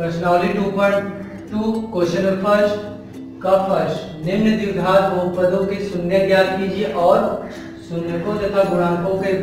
प्रश्नावली 2.2 question first का first, निम्न द्विघात बहुपदों के शून्य ज्ञात कीजिए और शून्यकों तथा गुणांकों के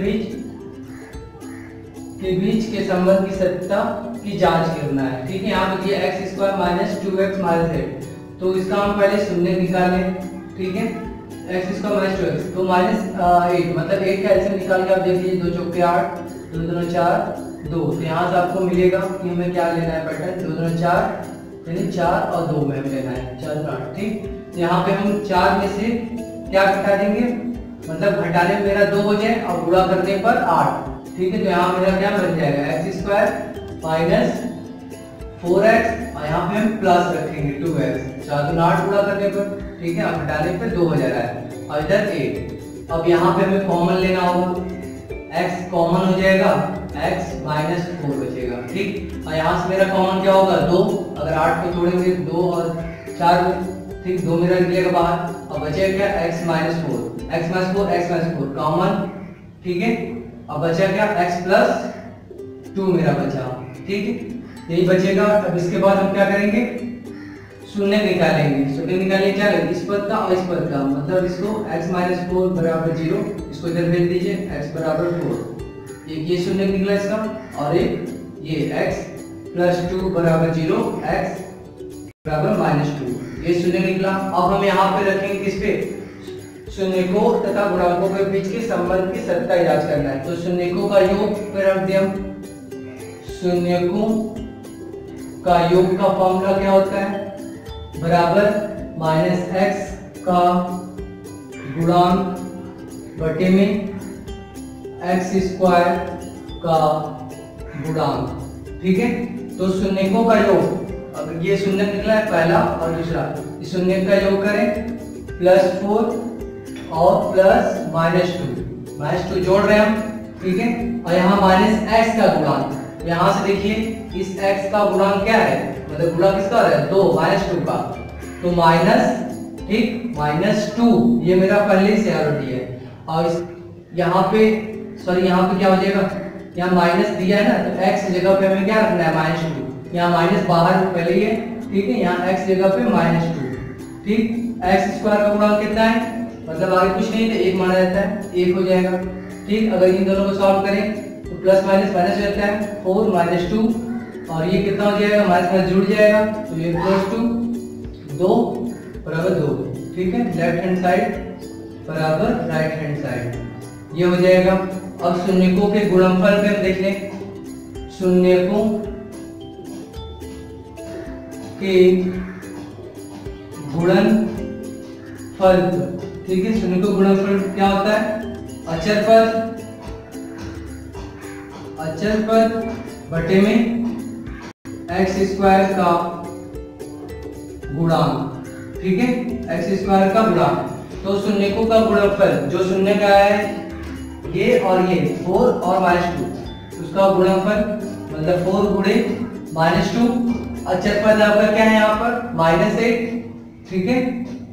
बीच के संबंध की सत्यता की जांच करना है। ठीक है, यहाँ पे दिया x square minus 2x minus 8, तो इसका हम पहले शून्य निकालें। ठीक है, x स्क्वायर माइनस 2x तो माइनस 8 मतलब 8 का एलसीएम निकाल के आप देख लीजिए, 2 चौके 8, 2 दूनी 4, 2, तो यहाँ से आपको मिलेगा कि हमें क्या लेना है पैटर्न, 2 दूनी 4 यानी 4 और 2 में हमें लेना है 4 8। ठीक, तो यहाँ पे हम 4 में से क्या घटा देंगे, मतलब घटाने में मेरा 2 हो जाए और गुणा करने पर 8। ठीक है, तो यहाँ मेरा क्या बन जाएगा, एक्स स्क्वायर माइनस 4x और यहाँ पे हम प्लस रखेंगे 2x, 4 दूनी 8 गुणा करने पर। ठीक है, अब घटाने पे 2 हो जा रहा है और इधर 8। अब यहाँ पे हमें कॉमन लेना होगा, x कॉमन हो जाएगा, x माइनस 4 बचेगा। ठीक, और यहाँ से मेरा कॉमन क्या होगा, 2, अगर 8 को जोड़ेंगे 2 और 4, ठीक 2 मेरा निकलेगा बाहर और बचेगा क्या, x माइनस 4 कॉमन। ठीक है, अब बचा क्या, x प्लस 2 मेरा बचा। ठीक है, यही बचेगा। अब इसके बाद हम क्या करेंगे, शून्य निकालेंगे। शून्य निकालेंगे क्या, इस पद का और इस पद का, मतलब इसको x माइनस 4 बराबर 0, इसको इधर भेज दीजिए, x बराबर 4, एक ये शून्य निकला इसका और एक ये x प्लस 2 बराबर 0, x बराबर माइनस 2, ये शून्य निकला। अब हम यहाँ पे रखेंगे किस पे, शून्यकों तथा गुणांकों के बीच के संबंध की सत्यता जांच करना है। तो शून्यकों का योग पे रख दिया, शून्यकों का योग का फॉर्मूला क्या होता है, बराबर माइनस x का गुणांक बटे में x स्क्वायर का गुणांक। ठीक है, तो शून्यकों का योग, अब ये शून्य निकला है पहला और दूसरा, इस शून्य का योग करें, +4 और प्लस -2 जोड़ रहे हैं हम। ठीक है, और यहाँ माइनस x का गुणांक, यहाँ से देखिए इस x का गुणांक क्या है, मतलब गुणा किसका है, 2 -2 का, तो माइनस, ठीक -2 ये मेरा पहले से ऑलरेडी है। और इस यहाँ पे सॉरी यहाँ पे क्या हो जाएगा, यहाँ माइनस दिया है ना, तो x जगह पे हमें क्या रखना है, -2, यहाँ माइनस बाहर पहले ही है। ठीक है, यहाँ x जगह पे -2। ठीक, x स्क्वायर का गुणांक कितना है, मतलब आगे कुछ नहीं है, 1 माना जाता है, 1 हो जाएगा। ठीक, अगर इन दोनों को सॉल्व करें तो प्लस माइनस माइनस हो जाता है, 4 -2 और ये कितना हो जाएगा, माइनस माइनस जुड़ जाएगा, तो ये +2 2 बराबर 2। ठीक है, लेफ्ट हैंड साइड बराबर राइट हैंड साइड, ये हो जाएगा। अब शून्यकों के गुणनफल पे हम देख लें, शून्यकों के गुणनफल। ठीक है, शून्यकों गुणनफल क्या होता है, अचर पद बटे में x स्क्वायर का गुणांक। ठीक है, x स्क्वायर का गुणांक। तो शून्यकों का गुणनफल जो शून्य का है ये और ये 4 और -2, उसका गुणनफल मतलब 4 गुणे -2, अचर पद आपका क्या है यहाँ पर -8। ठीक है,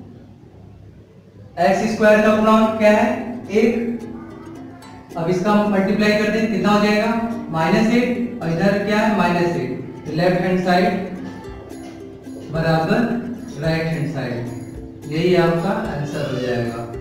x स्क्वायर का गुणांक क्या है, 1। अब इसका हम मल्टीप्लाई कर दें, कितना हो जाएगा, -8 और इधर क्या है -8, लेफ्ट हैंड साइड बराबर राइट हैंड साइड, यही आपका आंसर हो जाएगा।